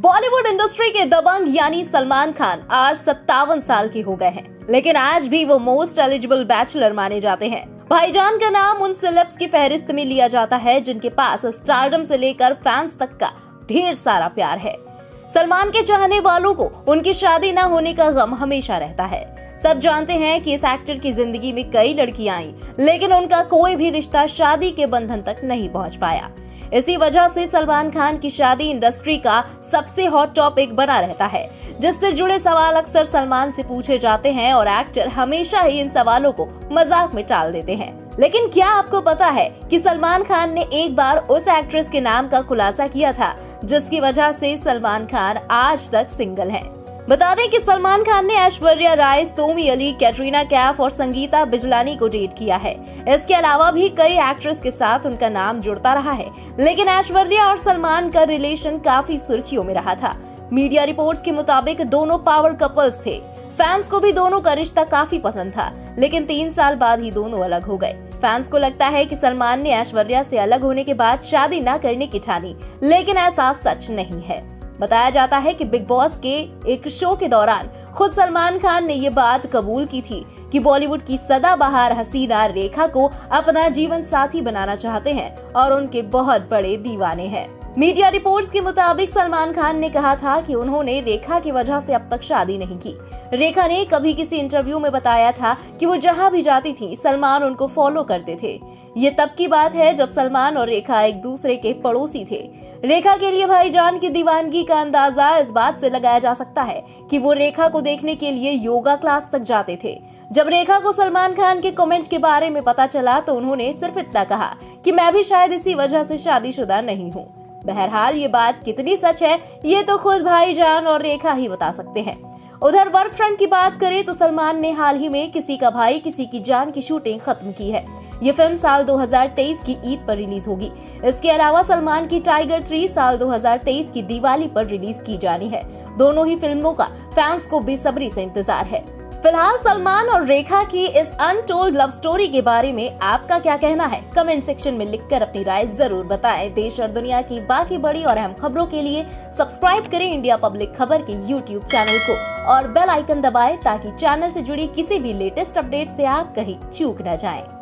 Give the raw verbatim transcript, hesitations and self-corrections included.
Bollywood industry के दबंग यानी सलमान खान आज सत्तावन साल के हो गए हैं, लेकिन आज भी वो मोस्ट एलिजिबल बैचलर माने जाते हैं। भाईजान का नाम उन सेलेब्स की फहरिस्त में लिया जाता है जिनके पास स्टारडम से लेकर फैंस तक का ढेर सारा प्यार है। सलमान के चाहने वालों को उनकी शादी न होने का गम हमेशा रहता है। सब जानते हैं कि इस एक्टर की जिंदगी में कई लड़कियां आई, लेकिन उनका कोई भी रिश्ता शादी के बंधन तक नहीं पहुंच पाया। इसी वजह से सलमान खान की शादी इंडस्ट्री का सबसे हॉट टॉपिक बना रहता है, जिससे जुड़े सवाल अक्सर सलमान से पूछे जाते हैं और एक्टर हमेशा ही इन सवालों को मजाक में टाल देते हैं। लेकिन क्या आपको पता है कि सलमान खान ने एक बार उस एक्ट्रेस के नाम का खुलासा किया था जिसकी वजह से सलमान खान आज तक सिंगल हैं। बता दें कि सलमान खान ने ऐश्वर्या राय, सोमी अली, कैटरीना कैफ और संगीता बिजलानी को डेट किया है। इसके अलावा भी कई एक्ट्रेस के साथ उनका नाम जुड़ता रहा है, लेकिन ऐश्वर्या और सलमान का रिलेशन काफी सुर्खियों में रहा था। मीडिया रिपोर्ट्स के मुताबिक दोनों पावर कपल्स थे। फैंस को भी दोनों का रिश्ता काफी पसंद था, लेकिन तीन साल बाद ही दोनों अलग हो गए। फैंस को लगता है कि सलमान ने ऐश्वर्या से अलग होने के बाद शादी न करने की ठानी, लेकिन ऐसा सच नहीं है। बताया जाता है कि बिग बॉस के एक शो के दौरान खुद सलमान खान ने ये बात कबूल की थी कि बॉलीवुड की सदाबहार हसीना रेखा को अपना जीवन साथी बनाना चाहते हैं और उनके बहुत बड़े दीवाने हैं। मीडिया रिपोर्ट्स के मुताबिक सलमान खान ने कहा था कि उन्होंने रेखा की वजह से अब तक शादी नहीं की। रेखा ने कभी किसी इंटरव्यू में बताया था कि वो जहां भी जाती थी सलमान उनको फॉलो करते थे। ये तब की बात है जब सलमान और रेखा एक दूसरे के पड़ोसी थे। रेखा के लिए भाईजान की दीवानगी का अंदाजा इस बात से लगाया जा सकता है कि वो रेखा को देखने के लिए योगा क्लास तक जाते थे। जब रेखा को सलमान खान के कमेंट के बारे में पता चला तो उन्होंने सिर्फ इतना कहा कि मैं भी शायद इसी वजह से शादीशुदा नहीं हूँ। बहरहाल ये बात कितनी सच है ये तो खुद भाईजान और रेखा ही बता सकते हैं। उधर वर्क फ्रंट की बात करें तो सलमान ने हाल ही में किसी का भाई किसी की जान की शूटिंग खत्म की है। ये फिल्म साल दो हज़ार तेईस की ईद पर रिलीज होगी। इसके अलावा सलमान की टाइगर थ्री साल दो हज़ार तेईस की दिवाली पर रिलीज की जानी है। दोनों ही फिल्मों का फैंस को बेसब्री से इंतजार है। फिलहाल सलमान और रेखा की इस अनटोल्ड लव स्टोरी के बारे में आपका क्या कहना है? कमेंट सेक्शन में लिखकर अपनी राय जरूर बताएं। देश और दुनिया की बाकी बड़ी और अहम खबरों के लिए सब्सक्राइब करें इंडिया पब्लिक खबर के यूट्यूब चैनल को और बेल आइकन दबाएं ताकि चैनल से जुड़ी किसी भी लेटेस्ट अपडेट से आप कहीं चूक न जाएं।